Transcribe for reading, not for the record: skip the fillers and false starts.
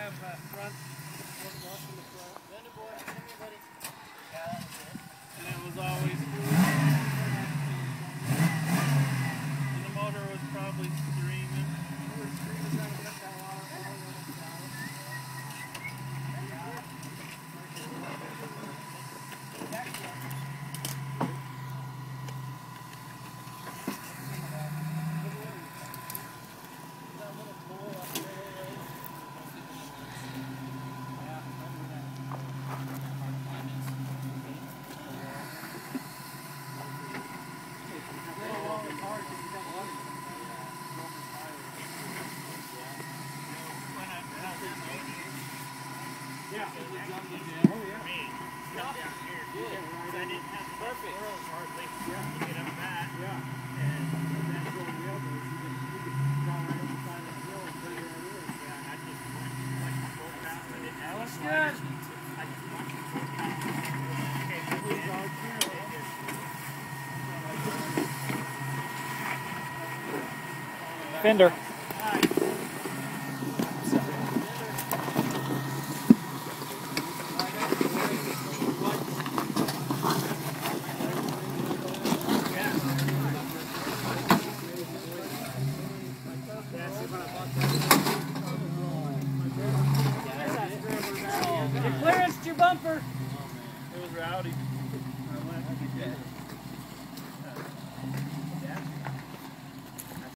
have front, wasn't off in the front. Then boy, come here, buddy. Yeah, that was it. And it was always and the motor was probably screaming. It was screaming trying to get that water. Yeah. Oh, yeah. Me. Down here. Yeah. I didn't have the perfect hardly to get up that. Yeah. And then go the elbows. You could draw right on the side of the hill and put it right in. Yeah, and I just went like my boat out. I didn't have any sliders. I just watched the boat out. Okay, Fender. You clearanced your bumper. It was rowdy. I went to get that.